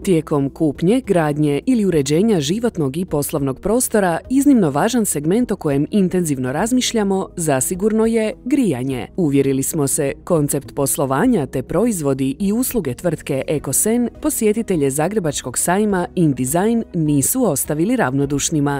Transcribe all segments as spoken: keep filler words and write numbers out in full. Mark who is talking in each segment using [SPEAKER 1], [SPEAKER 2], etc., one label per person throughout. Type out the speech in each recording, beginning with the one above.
[SPEAKER 1] Tijekom kupnje, gradnje ili uređenja životnog i poslovnog prostora, iznimno važan segment o kojem intenzivno razmišljamo zasigurno je grijanje. Uvjerili smo se, koncept poslovanja te proizvodi i usluge tvrtke Ekosen posjetitelje Zagrebačkog sajma InDesign nisu ostavili ravnodušnima.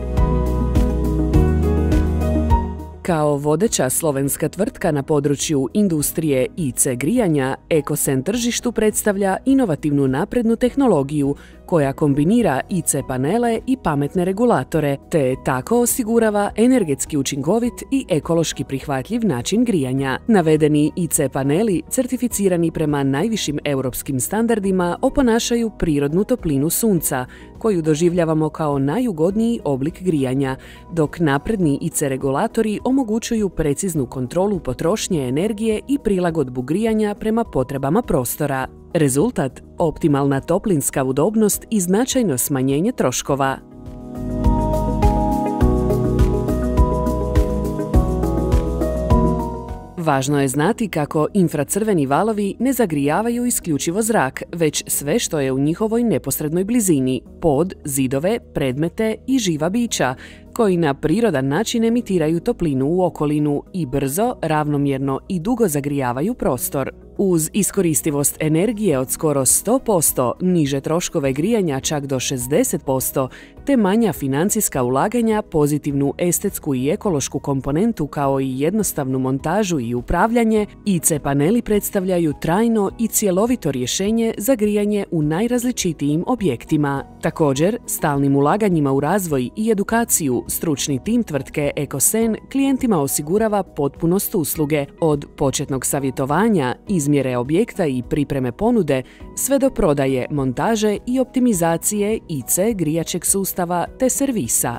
[SPEAKER 1] Kao vodeća slovenska tvrtka na području industrije I C grijanja, Ekosen tržištu predstavlja inovativnu naprednu tehnologiju koja kombinira I C panele i pametne regulatore, te tako osigurava energetski učinkovit i ekološki prihvatljiv način grijanja. Navedeni I C paneli, certificirani prema najvišim europskim standardima, oponašaju prirodnu toplinu sunca, koju doživljavamo kao najugodniji oblik grijanja, dok napredni I C regulatori omogućuju preciznu kontrolu potrošnje energije i prilagodbu grijanja prema potrebama prostora. Rezultat: optimalna toplinska udobnost i značajno smanjenje troškova. Važno je znati kako infracrveni valovi ne zagrijavaju isključivo zrak, već sve što je u njihovoj neposrednoj blizini, pod, zidove, predmete i živa bića, koji na prirodan način emitiraju toplinu u okolinu i brzo, ravnomjerno i dugo zagrijavaju prostor. Uz iskoristivost energije od skoro sto posto, niže troškove grijanja čak do šezdeset posto, te manja financijska ulaganja, pozitivnu estetsku i ekološku komponentu kao i jednostavnu montažu i upravljanje, I C paneli predstavljaju trajno i cjelovito rješenje za grijanje u najrazličitijim objektima. Također, stalnim ulaganjima u razvoj i edukaciju, stručni tim tvrtke Ekosen klijentima osigurava potpunost usluge, od početnog savjetovanja, izmjere objekta i pripreme ponude, sve do prodaje, montaže i optimizacije I C grijačeg sustava te servisa.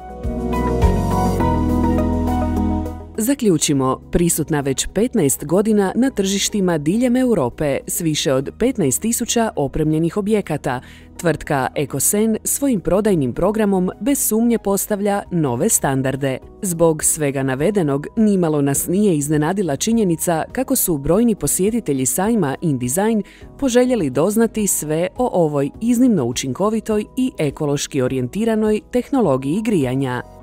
[SPEAKER 1] Zaključimo, prisutna već petnaest godina na tržištima diljem Europe s više od petnaest tisuća opremljenih objekata, tvrtka Ekosen svojim prodajnim programom bez sumnje postavlja nove standarde. Zbog svega navedenog, nimalo nas nije iznenadila činjenica kako su brojni posjetitelji sajma InDesign poželjeli doznati sve o ovoj iznimno učinkovitoj i ekološki orijentiranoj tehnologiji grijanja.